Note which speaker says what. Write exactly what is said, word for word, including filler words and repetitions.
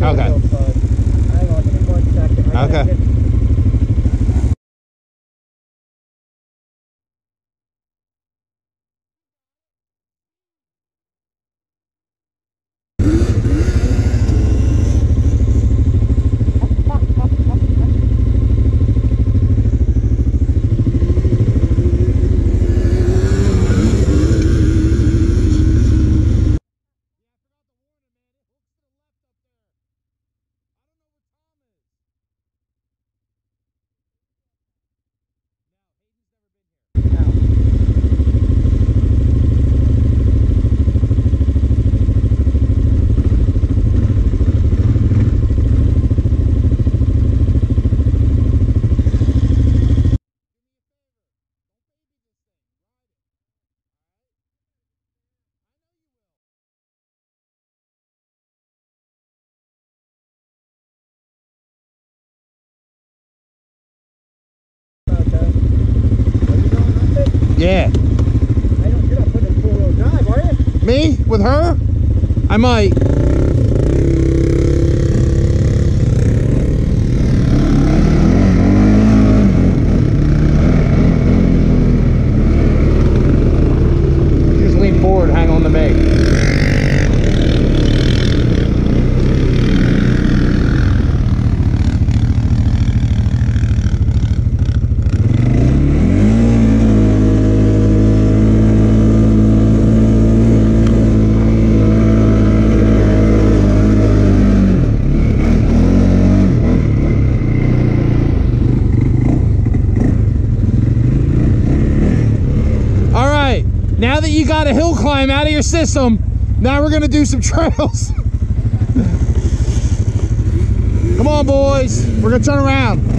Speaker 1: Okay.
Speaker 2: Hang on, give me one second. I
Speaker 1: Okay.
Speaker 2: get...
Speaker 1: Yeah.
Speaker 2: I don't, you're not putting in four-wheel drive, are you?
Speaker 1: Me? With her? I might. Just lean forward, hang on to me. Now that you got a hill climb out of your system, now we're gonna do some trails. Come on, boys, we're gonna turn around.